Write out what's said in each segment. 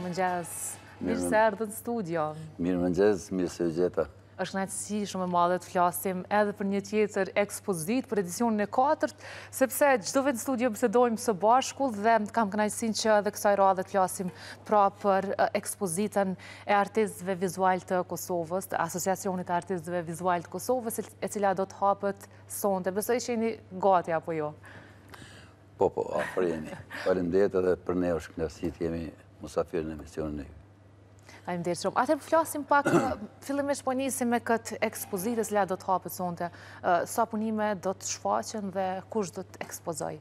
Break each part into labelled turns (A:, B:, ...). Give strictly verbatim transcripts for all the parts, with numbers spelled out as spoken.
A: mëngjes. Mirë se erdhët në studio.
B: Mirë mëngjes, mirë se u gjeta.
A: Është kënaqësi shumë e madhe të flasim edhe për një tjetër ekspozit për edicionin e katërt, sepse çdo vit në studio bisedojmë së bashku dhe kam kënaqësinë që edhe kësaj radhe të flasim pra për ekspozitën e artistëve vizual të Kosovës, të Asociacionit të Artistëve Vizual të Kosovës, e cila do të hapet sonte. Besoj që jeni gati apo jo?
B: Po, po, afër jemi. Faleminderit edhe për ne është kënaqësi të jemi musafir në emisionin e ju.
A: Faleminderit shumë. Atëherë flasim pak, fillimisht po nisim me këtë ekspozitë që do të hapet sonte. Sa punime do të shfaqen dhe kush do të ekspozoj?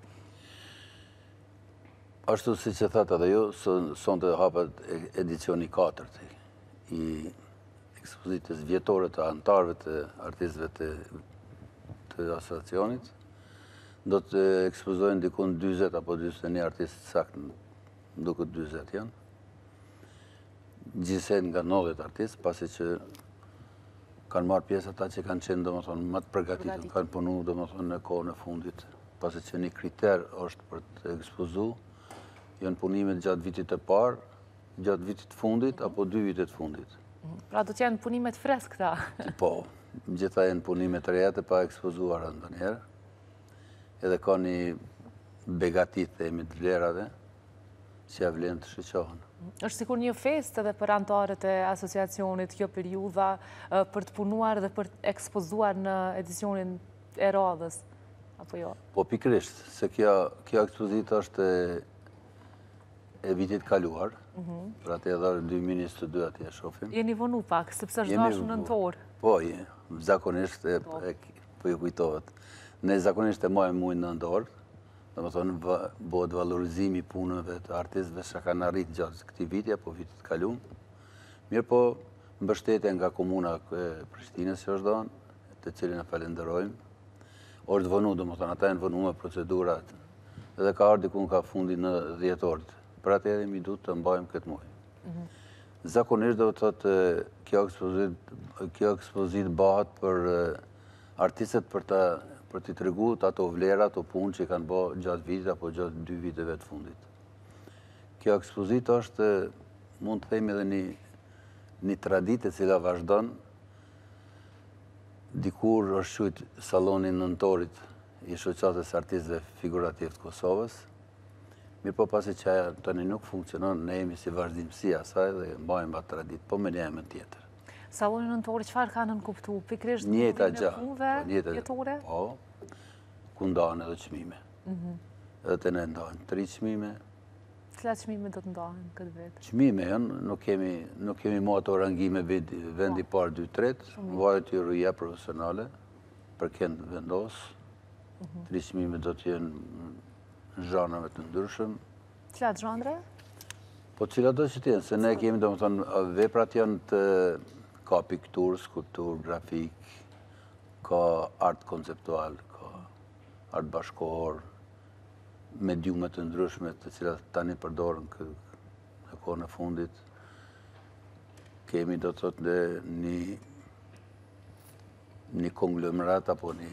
B: Ashtu siç e thatë edhe ju, sonte hapet edicioni i katërt i ekspozitës vjetore të anëtarëve të artistëve të, të asociacionit. Do të ekspozojnë dikun dyzet apo dyzet e një artistë sakt, duket dyzet janë. Gjithsej nga nëdhjetë artistë, pasi që kanë marrë pjesë ata që kanë qenë domethënë më të përgatitur, kanë punu domethënë në kohën e fundit, pasi që një kriter është për të ekspozuar janë punimet gjatë vitit të parë, gjatë vitit të fundit apo dy vitet të fundit.
A: Pra do të janë punimet freskëta.
B: Po, gjitha janë punimet të reja të pa ekspozuara ndonjëherë. Edhe ka një begati themi të vlerave që ja vlen të shoqohen.
A: Është sikur një fest edhe për anëtarët e asociacionit kjo periudha për të punuar dhe për të ekspozuar në edicionin e radhës, apo jo?
B: Po pikërisht, se kjo, kjo ekspozitë është e, e vitit kaluar, për atë edhe dy mijë e njëzet e dy atje shohim.
A: Jeni vonu pak, sepse është dashur nëntor.
B: Po, je, zakonisht, e, e, po ju kujtohet. Ne zakonisht e mojmë mujnë nëntor, dhe më thonë, bëhet valorizimi punëve të artistëve që kanë arritë gjatë këti viti, apo vitit kalum. Mirë po, mbështetje nga komuna e Prishtinës që është donë, të cilin e falenderojmë. është vënu, dhe më thonë, ata e në vënu me procedurat, edhe ka ardhur dikun ka fundi në dhjetorit. Për atë edhe mi du të mbajmë këtë muaj. Zakonisht dhe të thotë, kjo ekspozit, kjo ekspozit bëhat për artistët për të për t'i tregu të ato vlerat, ato punë që i kanë bë gjatë vitit apo gjatë dy viteve të fundit. Kjo ekspozit është, mund të themi edhe një, një traditë e cila vazhdon, dikur është quajtur salloni nëntorit i shoqatës artistëve figurativ të Kosovës. Mirë po pasi që ajo tani nuk funksionon, ne jemi si vazhdimësi asaj dhe mbajmë atë traditë, po me një emër tjetër.
A: Salloni nëntorit, çfarë kanë nënkuptu? Pikërisht
B: njëta
A: gjë jetore?
B: Po, ku ndahen edhe çmime. Edhe të ne ndahen tri çmime.
A: Cilat çmime do të ndahen këtë vit?
B: Çmime janë, nuk kemi nuk kemi më ato rangime vendi parë, dy, tret, varet i rruja profesionale për kënd vendos. Tri çmime do të jenë në zhanrave të ndryshëm.
A: Cilat zhanre?
B: Po cilat do që të jenë, se ne kemi domethënë veprat janë të ka piktur, skulptur, grafik, ka art konceptual, ka art bashkohor, mediumet të ndryshme të cilat tani përdorën në kohën e fundit. Kemi do të thotë një një konglomerat apo një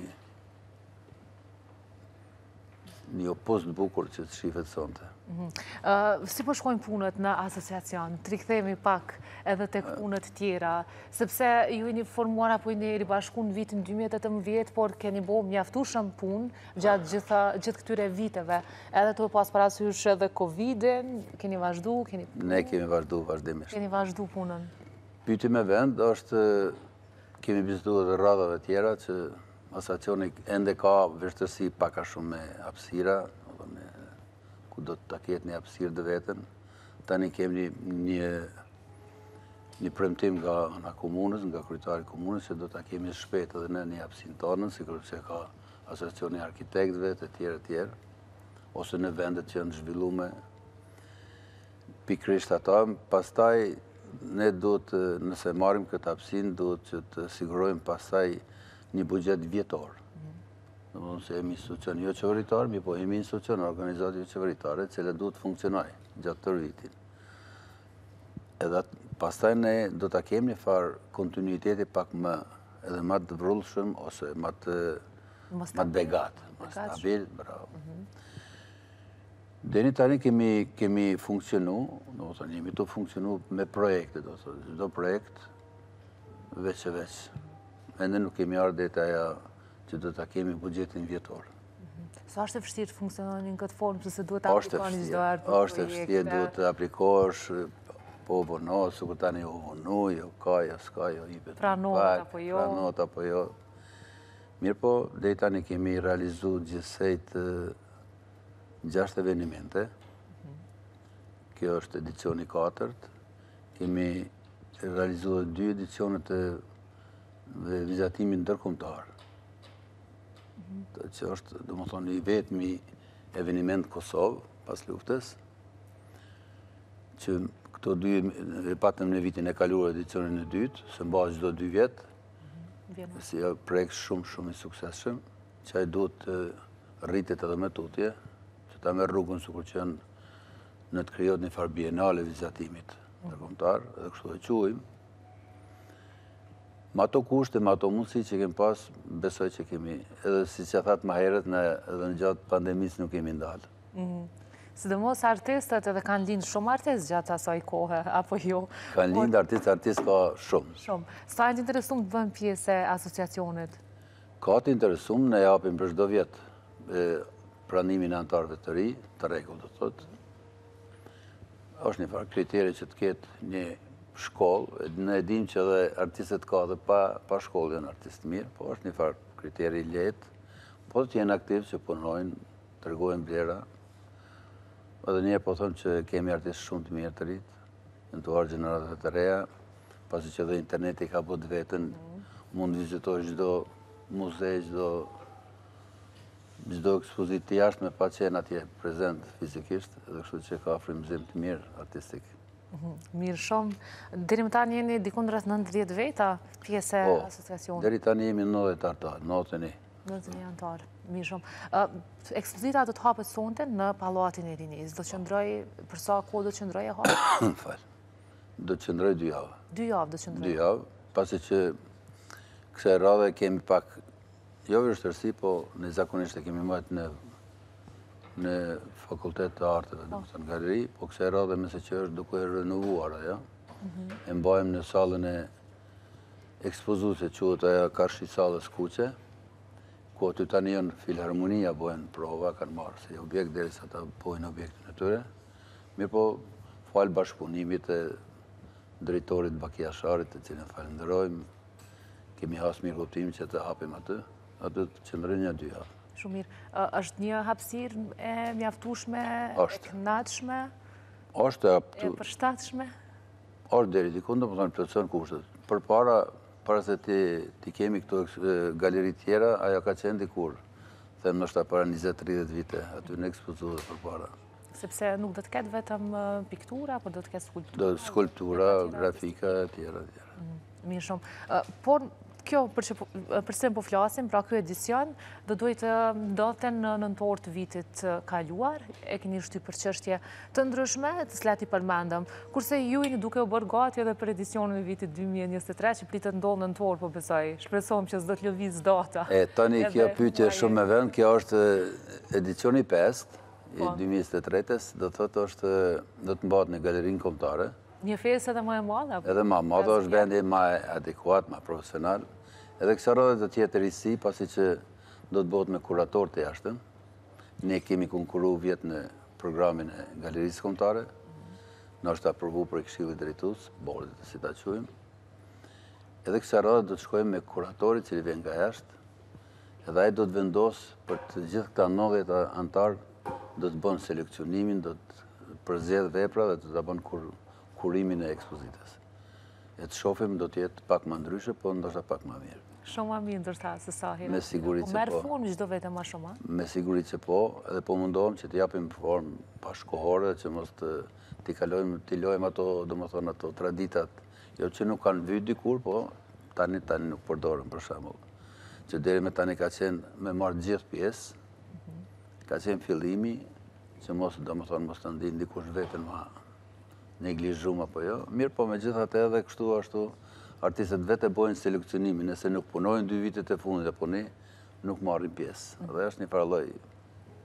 B: një opost bukur që të shifet sonte.
A: Si po shkojnë punët në asociacion? Të rikthehemi pak edhe tek punët tjera, sepse ju jeni formuar apo jeni ribashkuar në vitin dy mijë e tetëmbëdhjetë, por keni bërë mjaftueshëm punë gjatë gjitha gjithë këtyre viteve. Edhe të pas parasysh edhe Covidin, keni vazhdu, keni
B: Ne kemi vazhdu vazhdimisht.
A: Keni vazhdu punën.
B: Pyeti me vend është kemi biseduar edhe radhave tjera që asociacioni ende ka vështirësi pak a shumë me hapësira, ku do të ketë një hapësirë të vetën. Tani kemi një një premtim nga nga komunës, nga kryetari i komunës, që do ta kemi shpejt edhe në një hapësinë tonë, sigurisht që ka asociacioni i arkitektëve të tjerë të tjerë, ose në vendet që janë zhvilluar pikërisht ata. Pastaj ne duhet, nëse marrim këtë hapësinë, duhet që të sigurojmë pastaj një buxhet vjetor. Domethënë se jemi institucion jo qeveritar, mi po jemi institucion organizatë jo qeveritare, që duhet të funksionojë gjatë tërë vitin. Edhe pastaj ne do ta kemi një farë kontinuiteti pak më edhe më të vrullshëm ose më të më të begat, më stabil, bravo. Deni tani kemi, kemi funksionu, do të thënë, jemi të funksionu me projekte, do të thënë, çdo projekt veç e veç. Ende nuk kemi ardhur deri te ajo që do ta kemi buxhetin vjetor.
A: Sa është e vështirë të funksiononi në këtë formë, sepse duhet të aplikoni çdo herë për
B: Është e vështirë, duhet të aplikosh, po vono, sikur tani u vonu, jo ka, jo s'ka, jo jepet.
A: Pranohet apo jo.
B: Pranohet apo jo. Mirë po, deri tani kemi realizuar gjithsej të gjashtë evenimente. Kjo është edicioni katërt. Kemi realizuar dy edicione të vizatimit ndërkombëtar. Që është, do më thonë, i vetmi eveniment Kosovë pas luftës, që këto dy e patëm në vitin e kaluar edicionin e dytë, se mba çdo dy vjetë, si projekt shumë shumë i suksesshëm, që ai duhet të rritet edhe me tutje, që ta merr rrugën sikur që në të krijohet një farë bienale vizatimit ndërkombëtar, edhe kështu e quajmë. Me ato kushte, me ato mundësi që kemi pas, besoj që kemi, edhe si që thatë ma herët, edhe në gjatë pandemisë nuk kemi ndalë.
A: Sidomos artistët edhe kanë lindë shumë artistë gjatë asaj kohë, apo jo?
B: Kanë lindë artistë, artistë ka shumë.
A: Shumë. Sa e të interesum të bëjmë pjesë e asociacionit?
B: Ka të interesum, ne japim për çdo vjetë pranimin e antarëve të ri, të rregull do thotë. Është një farë kriteri që të ketë një shkollë, ne e dim që edhe artistët ka dhe pa shkollë janë artistë mirë, po është një farë kriteri i lehtë, po të jenë aktivë që punojnë, tregojnë blera. Edhe njerë po thonë që kemi artistë shumë të mirë të rritë, në të arë gjeneratat të reja, pasi që edhe interneti ka bët vetën, mund vizitoj çdo muze, çdo çdo ekspozit të jashtme pa qenë atje prezent fizikisht, edhe kështu që ka frymëzim të mirë artistik.
A: Mirë shumë. Deri më tani jeni dikun rreth nëntëdhjetë veta pjesë e asociacionit.
B: Deri tani jemi nëntëdhjetë antar, nëntëdhjetë e një.
A: nëntëdhjetë e një antar. Mirë shumë. Ekspozita do të hapet sonte në Pallatin e Rinisë. Do të qëndroj, për sa kohë do të qëndroj e hapet?
B: Fal. Do të qëndroj dy javë.
A: Dy javë do të qëndroj.
B: Dy javë, pasi që kësaj radhe kemi pak, jo vështirësi, po ne zakonisht e kemi marrë në në fakultet të arteve, dhe më thënë galeri, po kësaj radhe mëse që është duke e renovuar ajo, e mbajmë në salën e ekspozuse, quhet ajo Karshi Sallës Kuqe, ku aty tani janë filharmonia, bojnë prova, kanë marrë si objekt derisa ta bojnë objektin e tyre. Mirë po, falë bashkëpunimit e drejtorit Baki Asharit, të cilën falenderojmë, kemi hasë mirë kuptimin që të hapim aty, aty të qëndrojnë një dy javë.
A: Shumë mirë. është një hapësirë e mjaftueshme, e kënaqshme, e përshtatshme?
B: Është deri diku, do të thonë plotëson kushtet. Përpara, para se ti kemi këto galeri tjera, ajo ka qenë dikur, them ndoshta para njëzet tridhjetë vite, aty në ekspozuar përpara.
A: Sepse nuk do të ketë vetëm piktura, por do të ketë skulptura.
B: Do skulptura, grafika, tjera, tjera.
A: Mirë shumë. Por kjo, përse po flasim, pra kjo edicion, do duhet të ndodhten në nëntor të vitit kaluar, e keni shty për çështje të ndryshme, të cilat i përmendëm, kurse ju jeni duke u bërë gati edhe për edicionin e vitit dy mijë e njëzet e tre, që pritet ndodhë në nëntor, po besoj, shpresojmë që s'do të lëviz data.
B: E, tani kjo pyetje shumë me vend, kjo është edicioni pesë, i dy mijë e njëzet e tretës, do të thotë është, do të mbahet në galerinë kombëtare.
A: Një fesë edhe më e madhe?
B: Edhe më e madhe, është vendi më adekuat, më profesional. Edhe kësa rrëdhe do tjetë risi, pasi që do të bëhet me kurator të jashtëm. Ne kemi konkuru vjetë në programin e galerisë kombëtare, në është aprovu për Këshillit Drejtues, bordit si ta quajmë. Edhe kësa rrëdhe do të shkojmë me kuratorit që i vjen nga jashtë, edhe ai do të vendosë për të gjithë këta nëntëdhjetë antar, do të bënë seleksionimin, do të përzjedh vepra dhe do të bënë kurimin e ekspozitës. E të shofim do t'jetë pak më ndryshe, po ndoshta pak më mirë.
A: Shumë më mirë ndërta se sa herë.
B: Me siguri që po.
A: Merë formë çdo vete më shumë?
B: Me siguri që po, edhe po mundohem që t'japim formë bashkohore, që mos t'i kalojmë, t'i lojmë ato, do më thonë, ato traditat, jo që nuk kanë vy dikur, po tani tani nuk përdorën për shembull. Që deri me tani ka qenë me marrë gjithë pjesë, ka qenë fillimi, që mos, do më thonë, mos të ndinë dikush vetën ma neglizhum apo jo. Mirë po me gjithat edhe kështu ashtu artistët vete bojnë seleksionimin, nëse nuk punojnë dy vitet e fundit apo ne, nuk marrin pjesë. Dhe është një faralloj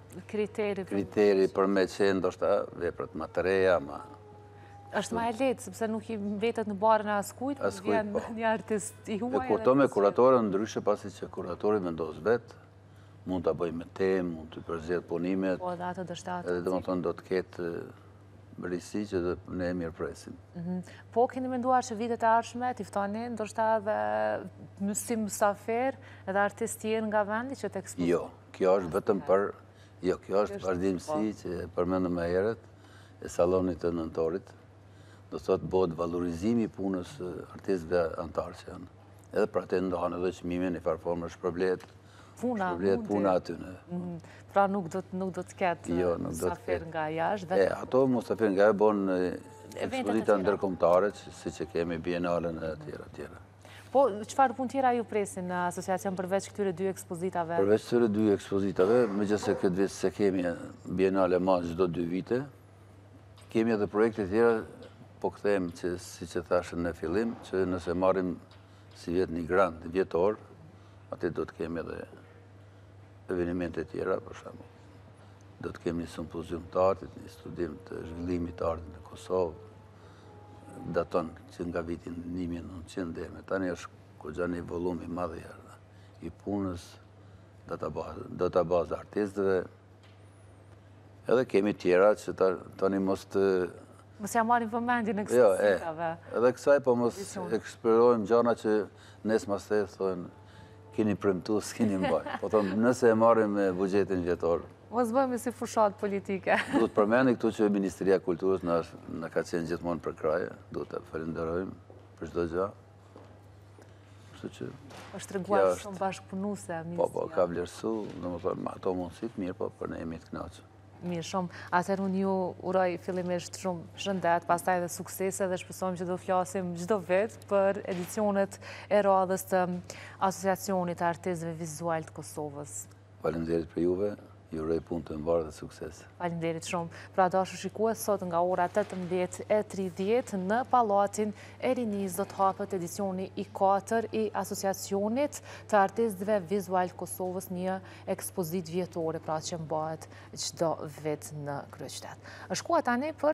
A: kriteri?
B: Kriteri për me qenë, ndoshta veprat më të reja, ma...
A: është ma e letë, sepse nuk i mbetet në barën e askujt, por vjen një artist i huaj.
B: E kur to me kuratorën, ndryshe pasi që kuratori vendos vetë, mund të bëj me temë, mund të përzjedh punimet,
A: po, dhe atë dështatë.
B: edhe dhe më thonë do të ketë bërisi që dhe ne mirë presim.
A: Po, keni menduar që vitet e ardhshme, tiftoni, ndoshta edhe mësim mësafer, edhe artist tjerë nga vendi që të ekspozit?
B: Jo, kjo është vetëm për, jo, kjo është vazhdimësi që përmendëm më herët, e salonit të nëntorit, do të thotë bëhet valorizimi i punës artistëve antarë që janë. Edhe pra të ndohen edhe çmime në farë formë shpërblet, shpërblet puna aty në.
A: Pra nuk do të ketë mësafer nga jashtë?
B: E, ato mësafer nga e bon ekspozita ndërkombëtare, si që kemi bienalen e tjera tjera.
A: Po, qëfar pun tjera ju presin në asociacion përveç këtyre dy ekspozitave?
B: Përveç këtyre dy ekspozitave, me gjithse këtë vit se kemi bienale ma çdo dy vite, kemi edhe projekte tjera, po këthejmë që, si që thashën në fillim, që nëse marim si vjetë një grant vjetor, atë do të kemi edhe evenimente tjera, për shembull. Do të kemi një simpozium të artit, një studim të zhvillimit të artit në Kosovë, daton që nga vitin një mijë e nëntëqind dhe me tani është kogja një volum i madh i punës, databazë artistëve, edhe kemi tjera që tani mos të...
A: Mos ja marrim vëmendjen e ekspozitave.
B: Jo, edhe kësaj po mos eksplorojmë gjana që nes mas të thonë keni premtu, s'keni mbaj. Po thonë, nëse e marrim me bugjetin vjetor.
A: Mos bëjmë si fushat politike.
B: Du të përmeni këtu që Ministria e Kulturës në ka qenë gjithmonë për kraje. Du të falenderojmë për çdo gjë.
A: është treguar shumë bashkëpunuse.
B: Po, po, ka vlerësu, në më thonë, ato mundësit mirë, po për ne jemi të knaqë.
A: Mirë shumë. Atëherë unë ju uroj fillimisht shumë shëndet, pastaj dhe suksese dhe shpresojmë që do flasim çdo vit për edicionet e radhës të Asociacionit të Artistëve Vizual të Kosovës.
B: Faleminderit për juve, ju uroj punë të mbarë dhe sukses.
A: Faleminderit shumë. Pra dashur shikues, sot nga ora tetëmbëdhjetë e tridhjetë në Pallatin e Rinisë do të hapet edicioni i katër i Asociacionit të Artistëve Vizual të Kosovës, një ekspozitë vjetore, pra që mbahet çdo vit në kryeqytet. Është koha tani për